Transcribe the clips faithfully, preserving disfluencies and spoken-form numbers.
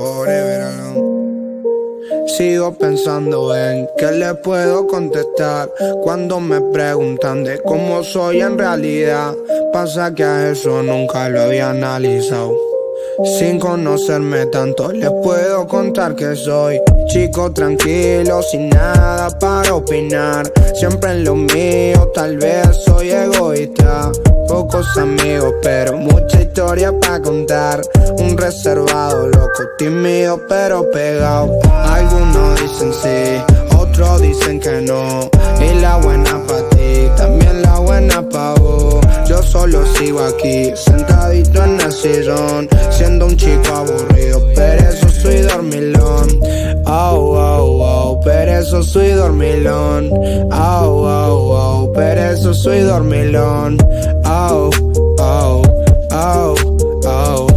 Forever alone. Sigo pensando en qué le puedo contestar cuando me preguntan de cómo soy en realidad. Pasa que a eso nunca lo había analizado. Sin conocerme tanto les puedo contar que soy chico tranquilo, sin nada para opinar. Siempre en lo mío, tal vez soy egoísta. Pocos amigos, pero mucha historia para contar. Un reservado, loco, tímido, pero pegado. Algunos dicen sí, otros dicen que no. Y la buena pa' ti, también la buena pa' vos. Yo solo sigo aquí, sentadito en el sillón, siendo un chico aburrido, perezoso y dormilón. Oh, oh, oh, perezoso y dormilón. Oh, oh, oh, perezoso y dormilón. Oh, oh, oh, oh,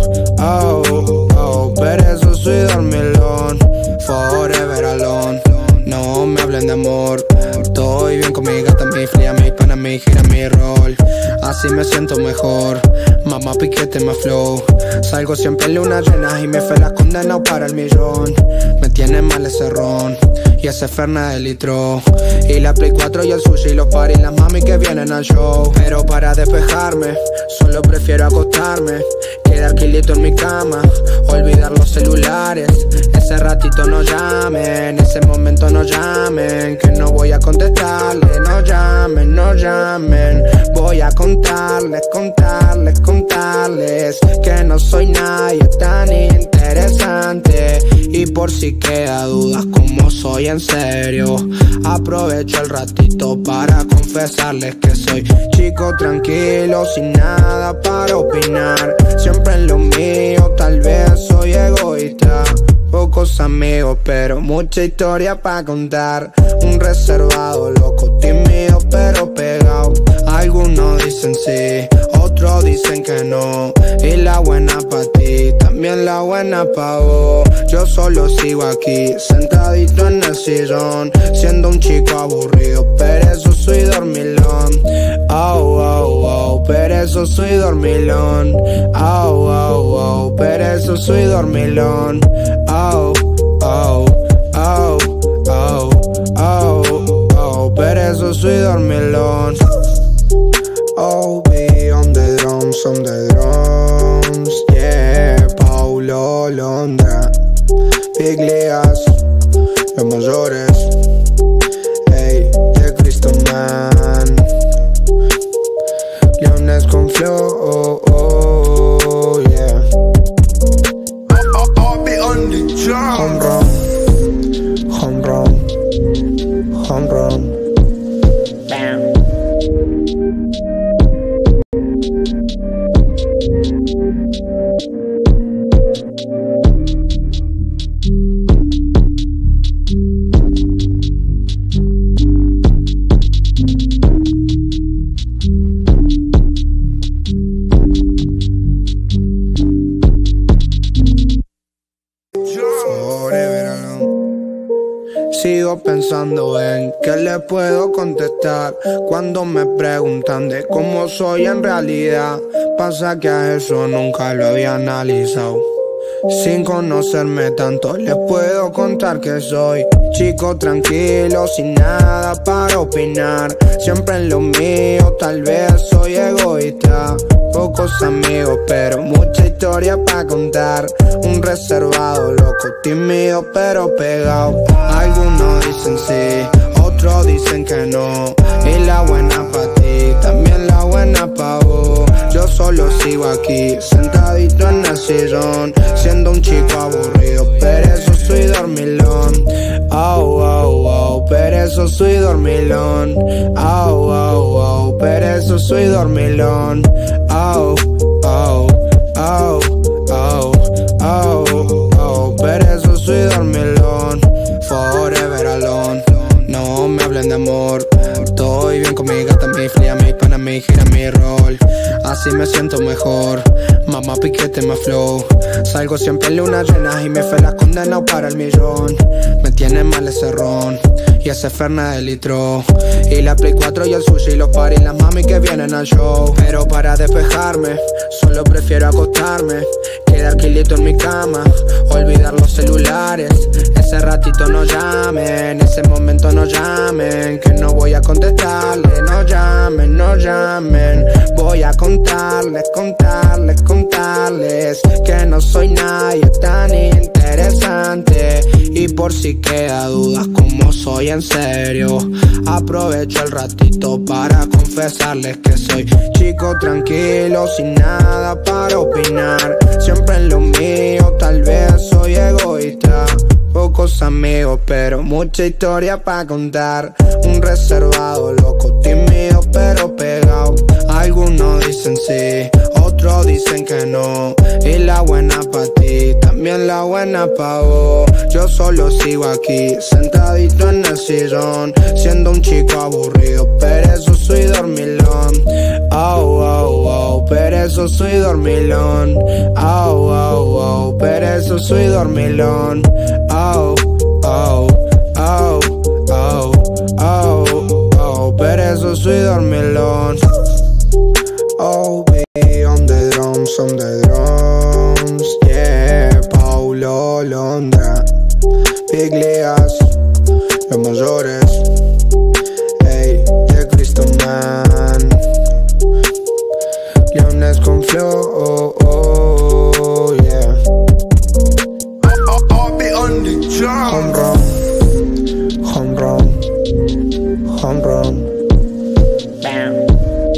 oh, oh, perezoso y dormilón. Forever alone. No me hablen de amor. Estoy bien con mi gata, mi fría, mi pana, mi gira, mi rol. Así me siento mejor. Mamá piquete, más flow. Salgo siempre en luna llena y me fe las condenado para el millón. Me tiene mal ese ron y ese Fernet de litro. Y la Play cuatro y el sushi y los paris, las mami que vienen al show. Pero para despejarme, solo prefiero acostarme, quedar quilito en mi cama, olvidar los celulares. Ese ratito no llamen, ese momento no llamen, que no voy a contestarle. No llamen, no llamen. Voy a contarles, contarles, contarles que no soy nadie tan interesante. Y por si queda dudas como soy en serio, aprovecho el ratito para confesarles que soy chico tranquilo, sin nada para opinar. Siempre en lo mío, tal vez soy egoísta. Pocos amigos, pero mucha historia para contar. Un reservado, loco, tímido, pero pegado. Algunos dicen sí, otros dicen que no. Y la buena pa' ti, también la buena pa' vos. Yo solo sigo aquí, sentadito en el sillón, siendo un chico aburrido, perezoso y dormilón. Oh, oh, oh, perezoso y dormilón. Oh, oh, oh, perezoso y dormilón. Oh, oh, oh, oh, oh, oh, perezoso y dormilón. Oh, be on the drums, on the drums, yeah. Paulo Londra, Big Lias, los mayores, hey, de Cristo Man, Leones con flow, oh, oh, yeah. I'll, I'll be on the drum. Home run, home run, home run. Bam. Sigo pensando en qué le puedo contestar cuando me preguntan de cómo soy en realidad. Pasa que a eso nunca lo había analizado. Sin conocerme tanto les puedo contar que soy chico tranquilo, sin nada para opinar. Siempre en lo mío, tal vez soy egoísta. Pocos amigos, pero mucha historia para contar. Un reservado, loco, tímido, pero pegado. Algunos dicen sí, otros dicen que no. Y la buena pa' ti, también la buena pa' vos. Yo solo sigo aquí, sentadito en el sillón, siendo un chico aburrido, perezoso y dormilón. Oh, oh, oh, perezoso y dormilón. Oh, oh, oh, perezoso y dormilón. Oh, oh, oh, oh, oh, oh, perezoso y dormilón. Forever alone. No me hablen de amor. Estoy bien con mi gata, mi fría, mi pana, mi gira, mi rol. Así me siento mejor. Mamá piquete, más flow. Salgo siempre en luna llena y me fe las condenado para el millón. Me tiene mal ese ron y ese Fernet de litro. Y la Play cuatro y el sushi y los paris, las mami que vienen al show. Pero para despejarme, solo prefiero acostarme, quedar quilito en mi cama, olvidar los celulares. Ese ratito no llamen, ese momento no llamen, que no voy a contestarle. No llamen, no llamen, voy a contarles, contarles, contarles que no soy nadie tan interesante. Y por si queda dudas como soy en serio, aprovecho el ratito para confesarles que soy chico tranquilo, sin nada para opinar, siempre en lo mío, tal vez soy egoísta. Pocos amigos pero mucha historia para contar, un reservado, loco, tímido pero pegado. Algunos dicen sí, otros dicen que no, y la buena pa' ti, también la buena pa' vos. Yo solo sigo aquí, sentadito en el sillón, siendo un chico aburrido, perezoso y dormilón. Oh, oh, oh, perezoso y dormilón. Oh, oh, oh, perezoso y dormilón. Oh, oh, oh, oh, oh, oh, perezoso y dormilón. Oh, be on the drums, on the drums, yeah. Paulo Londra, Big Ligas, los mayores, hey, de Cristo Man, Leones con flow, oh, oh, yeah. I'll, I'll be on the drum. Home run, home run, home run. Bam.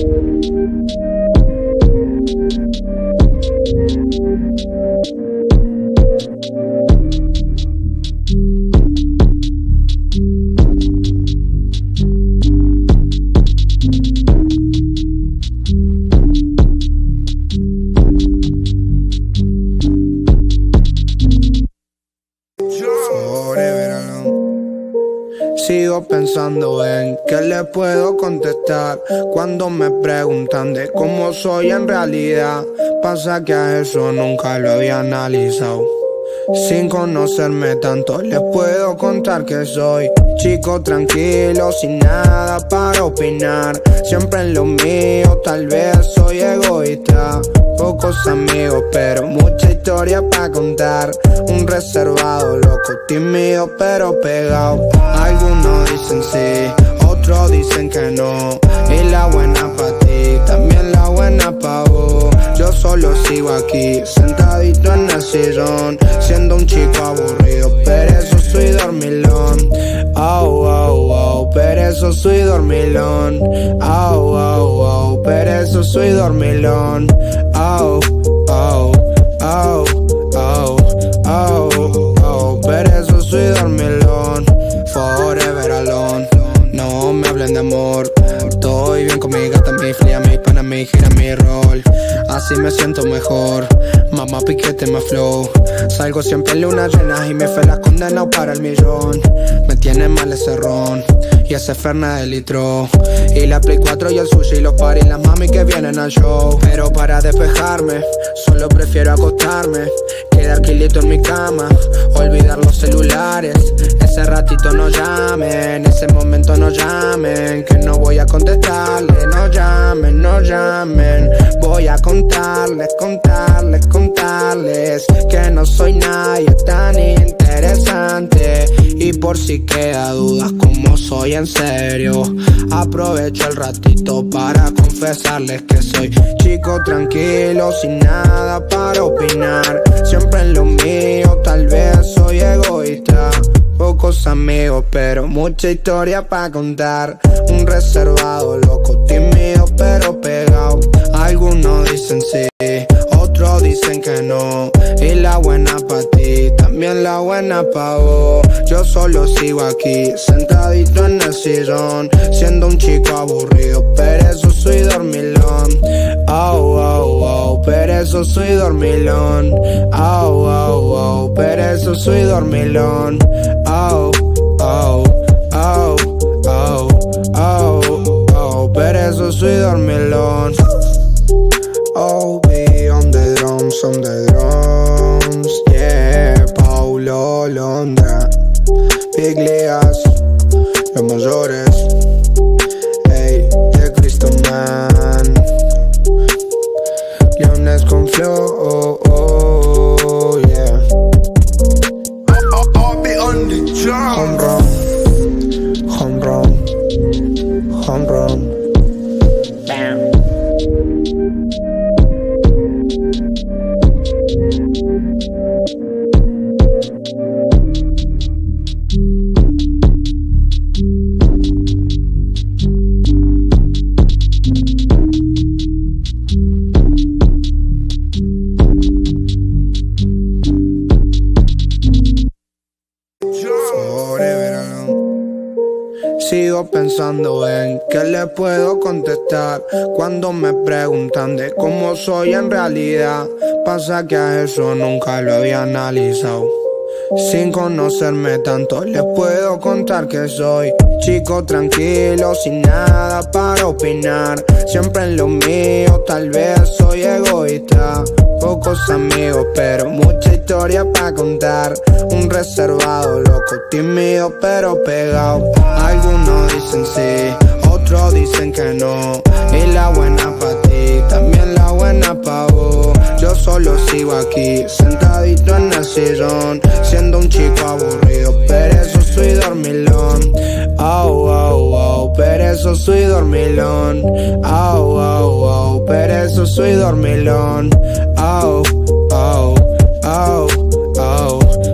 Sigo pensando en qué le puedo contestar cuando me preguntan de cómo soy en realidad. Pasa que a eso nunca lo había analizado. Sin conocerme tanto les puedo contar que soy chico tranquilo, sin nada para opinar, siempre en lo mío, tal vez soy egoísta. Pocos amigos pero mucha historia para contar, un reservado, loco, tímido pero pegado. Algunos dicen sí, otros dicen que no, y la buena pa' ti, también la buena pa' vos. Yo solo sigo aquí, sentadito en el sillón, siendo un chico aburrido, perezoso y dormilón. Oh, oh, oh, perezoso y dormilón. Oh, oh, oh, perezoso y dormilón. Oh, oh, oh, oh, oh, oh, perezoso y dormilón. Forever alone, no me hablen de amor. Estoy bien con mi gata, mi fría, mi pana, mi gira, mi rol. Así me siento mejor, mamá piquete me flow. Salgo siempre en lunas llenas y mi fe las condenado para el millón. Me tiene mal ese ron y ese Fernet de litro, y la Play cuatro y el sushi y los paris, las mami que vienen al show. Pero para despejarme, solo prefiero acostarme, quedar quilito en mi cama, olvidar los celulares. Ese ratito no llamen, ese momento no llamen, que no voy a contestarle. No llamen, no llamen, voy a contarles, contarles, contarles que no soy nadie tan interesante. Y por si queda dudas como soy en serio, aprovecho el ratito para confesarles que soy chico tranquilo, sin nada para opinar, siempre en lo mío, tal vez soy egoísta. Pocos amigos pero mucha historia para contar, un reservado, loco, tímido pero pegado. Algunos dicen sí, otros dicen que no, y la buena pa' ti, también la buena pa' vos. Yo solo sigo aquí, sentadito en el sillón, siendo un chico aburrido, perezoso y dormilón. Oh, oh, oh, perezoso y dormilón. Oh, oh, oh, perezoso y dormilón. Oh, oh, oh, oh, oh, oh, perezoso y dormilón. Oh, be on the drums, on the drums, yeah. Paulo Londra, Big Ligas, mayores. Ey, de Cristo Man. Leones con flow, oh, oh, yeah. I'll be on the job. Home run, home run, home run. Bam. Sigo pensando en qué le puedo contestar cuando me preguntan de cómo soy en realidad. Pasa que a eso nunca lo había analizado. Sin conocerme tanto les puedo contar que soy chico tranquilo, sin nada para opinar. Siempre en lo mío, tal vez soy egoísta. Pocos amigos, pero mucha historia para contar. Un reservado, loco, tímido, pero pegado. Algunos dicen sí, otros dicen que no. Y la buena pa' ti, también la buena pa' vos. Yo solo sigo aquí, sentadito en el sillón, siendo un chico aburrido, perezoso soy dormilón. Oh, oh, oh, perezoso soy dormilón. Oh, oh, oh, perezoso soy dormilón. Oh, oh, oh, oh,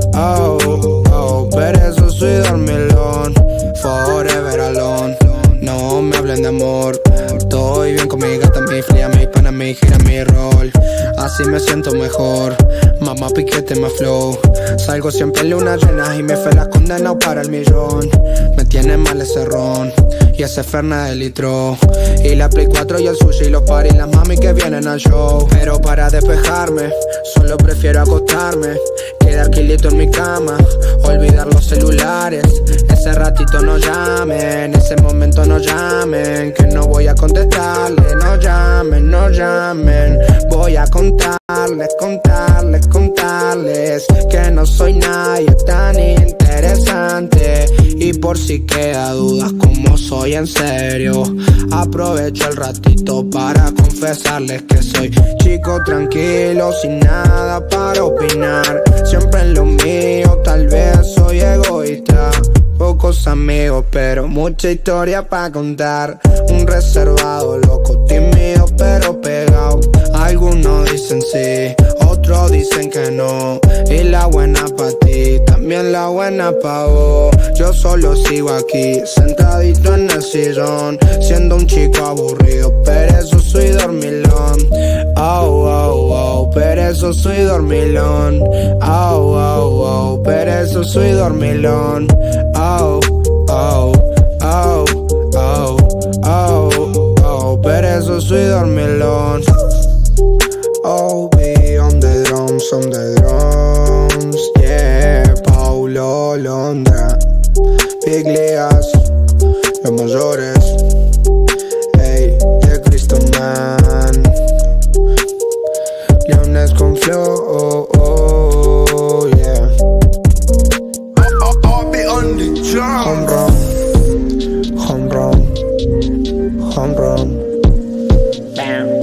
oh, oh, perezoso soy dormilón. Forever alone, no me hablen de amor. Estoy bien con mi gata, mi fría, mi pana, mi gira, mi rol. Así me siento mejor, mamá piquete, más flow. Salgo siempre en luna llena y me fe las condenado para el millón. Me tiene mal ese ron y ese Fernet de litro. Y la Play cuatro y el sushi y los paris, las mami que vienen al show. Pero para despejarme, solo prefiero acostarme, quedar quilito en mi cama, olvidar los celulares. Ese ratito no llamen, ese momento no llamen, que no voy a contestarle. No llamen, no llamen, voy a contarles, contarles, contarles que no soy nadie tan interesante. Y por si queda dudas como soy en serio, aprovecho el ratito para confesarles que soy chico tranquilo, sin nada para opinar. Siempre en lo mío, tal vez soy egoísta. Pocos amigos, pero mucha historia para contar. Un reservado, loco, tímido, pero pegado. Algunos dicen sí, otros dicen que no. Y la buena pa' ti, también la buena pa' vos. Yo solo sigo aquí, sentadito en el sillón, siendo un chico aburrido, perezoso soy dormilón. Oh, oh, oh, perezoso soy dormilón. Oh, oh, oh, perezoso soy dormilón. Oh, oh, oh, oh, oh, oh, perezoso soy dormilón. Oh, be on the drums, on the drums, yeah. Paulo Londra, Big Leas, los mayores. Ey, de Cristo Man. Leones con flow, oh, oh, yeah. I'll be on the job. Home run, home run, home run. Bam.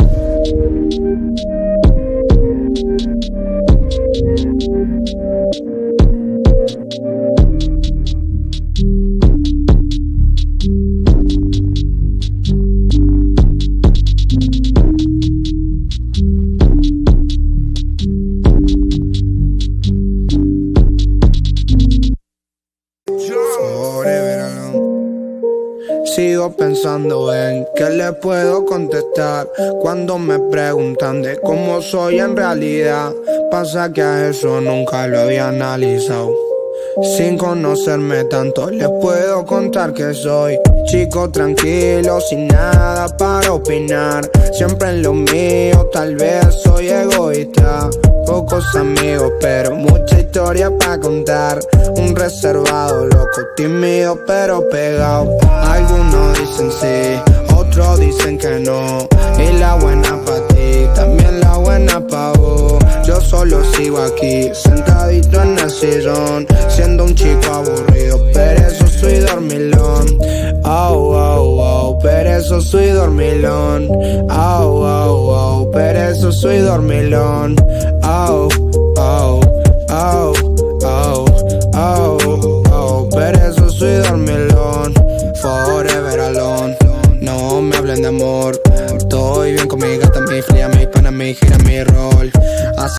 Sigo pensando en qué le puedo contestar cuando me preguntan de cómo soy en realidad. Pasa que a eso nunca lo había analizado. Sin conocerme tanto les puedo contar que soy chico tranquilo, sin nada para opinar. Siempre en lo mío, tal vez soy egoísta. Pocos amigos, pero mucha historia para contar. Un reservado, loco, tímido, pero pegado. Algunos dicen sí, otros dicen que no. Y la buena pa' ti, también la buena pa' vos. Yo solo sigo aquí, sentadito en el sillón, siendo un chico aburrido, perezoso soy dormilón. Oh, oh, oh, perezoso y dormilón. Oh, oh, oh, perezoso y dormilón. Oh, oh, oh, oh, oh, oh, perezoso y dormilón. Forever alone. No me hablen de amor. Estoy bien con mi gata, mi fría, mi pana, mi gira, mi rol. Así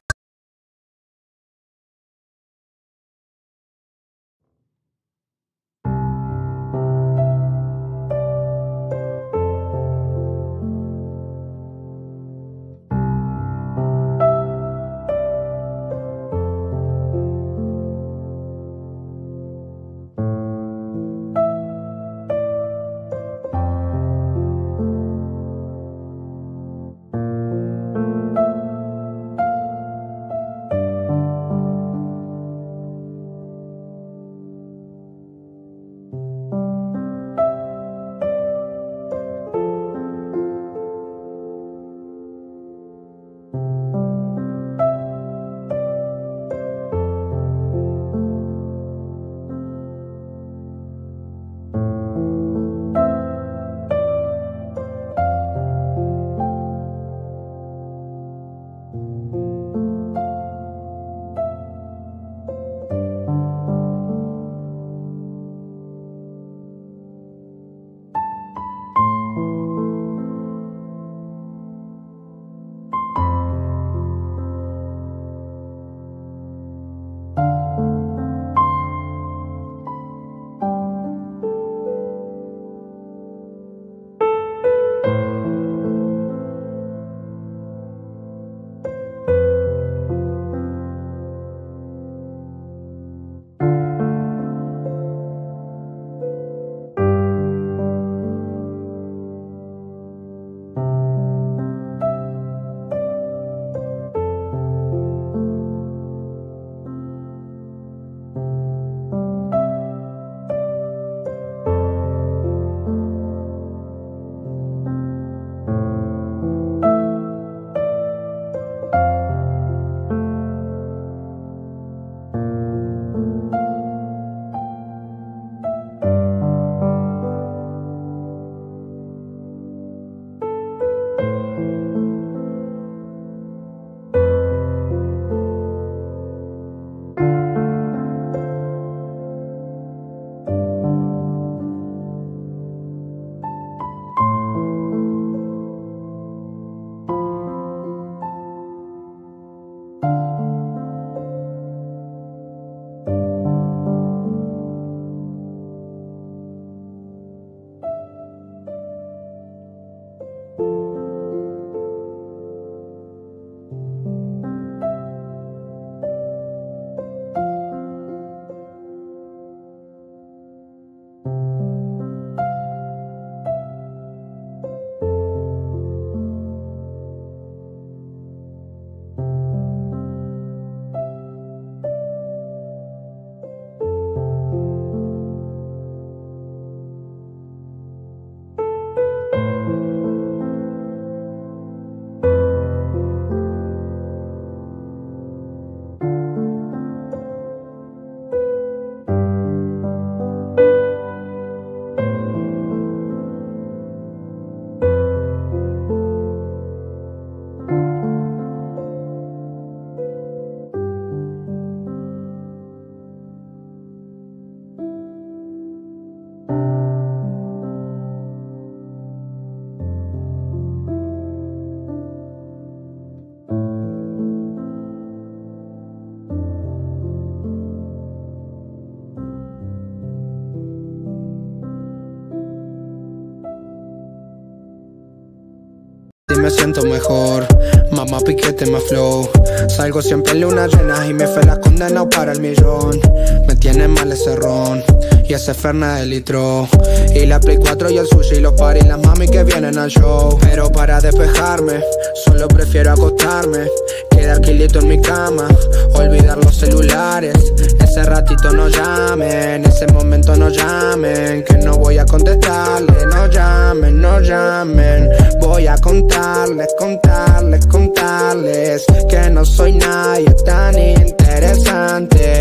me siento mejor, mamá piquete más flow. Salgo siempre en luna llena y mi fe la condena para el millón. Me tiene mal ese ron y ese Fernet de litro, y la Play cuatro y el sushi y los paris, las mami que vienen al show. Pero para despejarme, solo prefiero acostarme, quedar quilito en mi cama, olvidar los celulares. Ese ratito no llamen, ese momento no llamen, que no voy a contestarle. No llamen, no llamen, voy a contarles, contarles, contarles que no soy nadie tan interesante.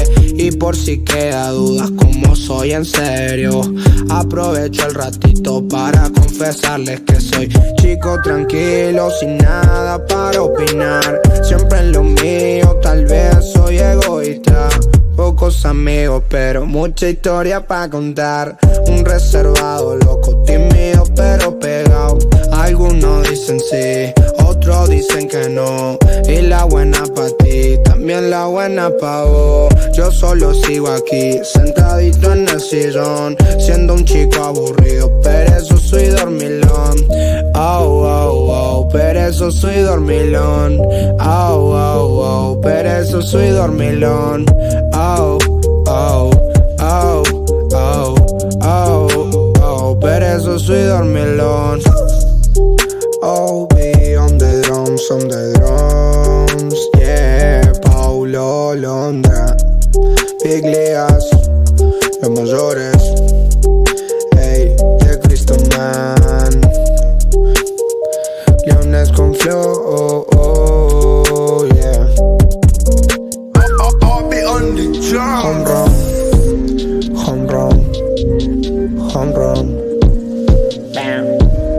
Y por si queda dudas como soy en serio, aprovecho el ratito para confesarles que soy chico tranquilo, sin nada para opinar. Siempre en lo mío, tal vez soy egoísta. Pocos amigos, pero mucha historia para contar. Un reservado, loco, tímido, pero pegado. Algunos dicen sí, otros dicen que no. Y la buena pa' ti, también la buena pa' vos. Yo solo sigo aquí, sentadito en el sillón, siendo un chico aburrido, perezoso y dormilón. Oh, oh, oh, perezoso y dormilón. Oh, oh, oh, perezoso y dormilón. Oh, oh, oh, oh, oh, oh, perezoso y dormilón. Oh, be on the drums, on the drums, yeah. Paulo Londra, Big Ligas, los mayores, hey, de Cristo Man, Leones con flow, oh, oh, yeah. I'll, I'll be on the job. Home run, home run, home run. Bam.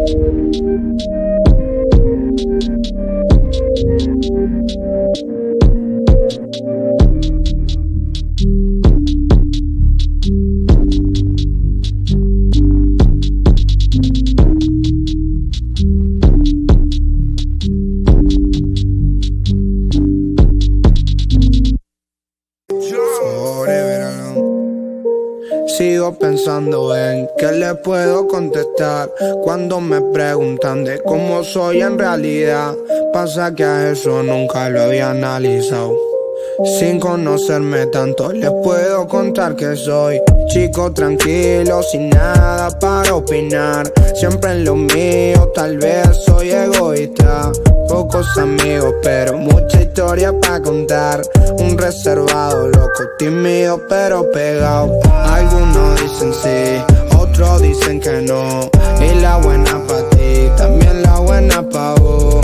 Sigo pensando en qué le puedo contestar cuando me preguntan de cómo soy en realidad. Pasa que a eso nunca lo había analizado. Sin conocerme tanto les puedo contar que soy chico tranquilo, sin nada para opinar. Siempre en lo mío, tal vez soy egoísta. Pocos amigos, pero mucha historia para contar. Un reservado, loco, tímido, pero pegado. Algunos dicen sí, otros dicen que no. Y la buena pa' ti, también la buena pa' vos.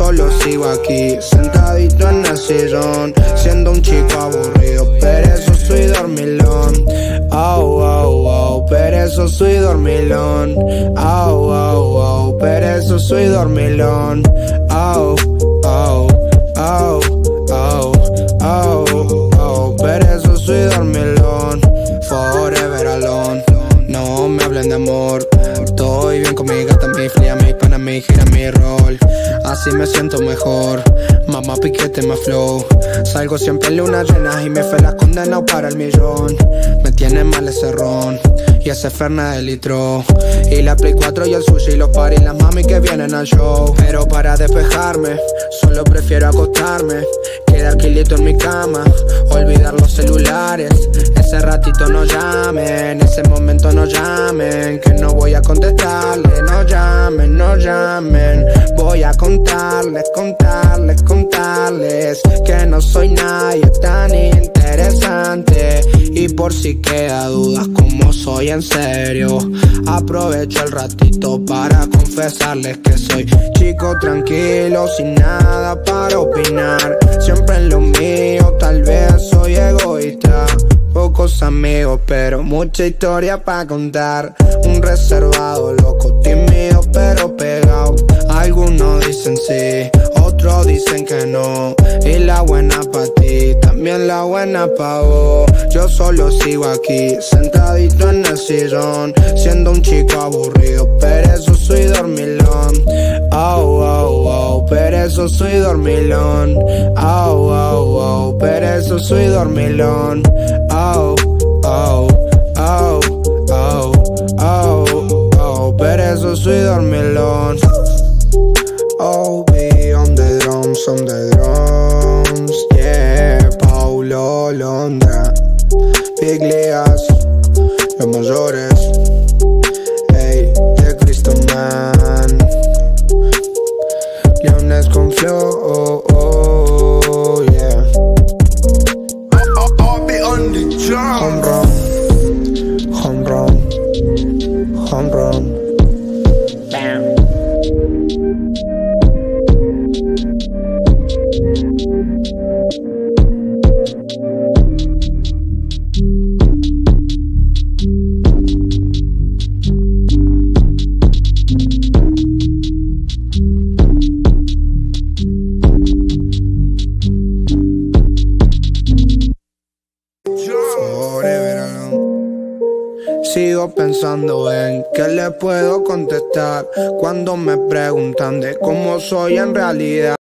solo sigo aquí, sentadito en el sillón, siendo un chico aburrido, perezoso y dormilón. Oh, oh, oh, perezoso y dormilón. Oh, oh, oh, perezoso y dormilón. Oh, oh, oh, oh, oh, oh, perezoso y dormilón. Forever alone. No me hablen de amor. Estoy bien con mi gata, mi fría, mi pana, mi gira, mi rol. Así me siento mejor. Mamá piquete, más flow. Salgo siempre en lunas llenas y mi fe la condenado para el millón. Me tiene mal ese ron y ese Fernet de litro. Y la Play cuatro y el sushi y los paris, las mami que vienen al show. Pero para despejarme, solo prefiero acostarme, quedar quilito en mi cama, olvidar los celulares. Ese ratito no llamen, ese momento no llamen, que no voy a contestarle. No llamen, no llamen. Voy a contarles, contarles, contarles que no soy nadie tan interesante. Y por si queda dudas como soy en serio, aprovecho el ratito para confesarles que soy chico tranquilo, sin nada para opinar, siempre en lo mío, tal vez soy egoísta. Pocos amigos, pero mucha historia para contar. Un reservado, loco, tímido, pero pegado. Algunos dicen sí, otros dicen que no. Y la buena pa' ti, también la buena pa' vos. Yo solo sigo aquí, sentadito en el sillón, siendo un chico aburrido, perezoso y dormilón. Oh, oh, oh, perezoso y dormilón. Oh, oh, oh, perezoso y dormilón. Oh, oh, oh, oh, oh, oh, perezoso y dormilón. Oh, be on the drums, on the drums, yeah. Paulo Londra, Big Ligas, los mayores, hey, de Cristo Man, Leones con flow, oh, oh, yeah. I'll be on the Home job. run, home run, home run. Bam. Forever alone. Sigo pensando en qué le puedo contestar cuando me preguntan de cómo soy en realidad.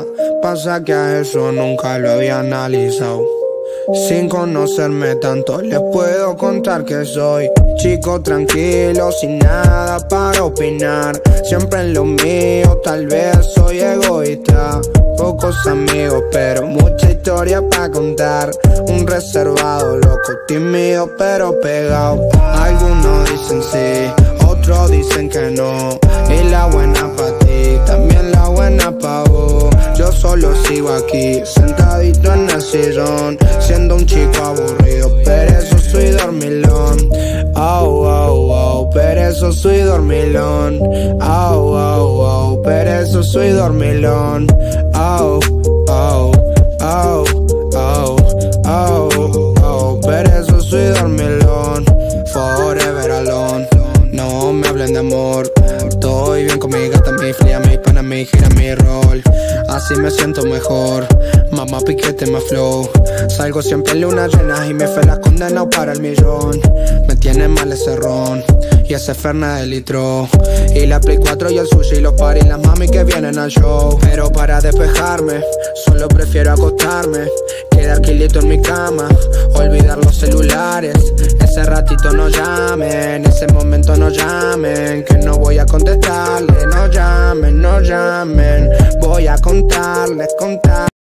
Pasa que a eso nunca lo había analizado. Sin conocerme tanto les puedo contar que soy chico tranquilo, sin nada para opinar. Siempre en lo mío, tal vez soy egoísta. Pocos amigos, pero mucha historia para contar. Un reservado, loco, tímido, pero pegado. Algunos dicen sí, otros dicen que no. Y la buena pa' ti, también la buena pa' vos. Yo solo sigo aquí, sentadito en el sillón, siendo un chico aburrido, perezoso y dormilón. Oh, oh, oh, perezoso y dormilón. Oh, oh, oh, perezoso y dormilón. Oh, oh, oh, oh, oh, oh, perezoso y dormilón. Forever alone. No me hablen de amor. Estoy bien con mi gata, mi fría, mi pana, mi gira, mi rol. Así me siento mejor. Mamá piquete, más flow. Salgo siempre en lunas llenas y mi fe las condenado para el millón. Me tiene mal ese ron y ese Fernet de litro. Y la Play cuatro y el sushi y los paris, las mami que vienen al show. Pero para despejarme, solo prefiero acostarme, quedar quilito en mi cama, olvidar los celulares. Ese ratito no llamen, ese momento no llamen, que no voy a contestarle. No llamen, no llamen, voy a contarles, contar.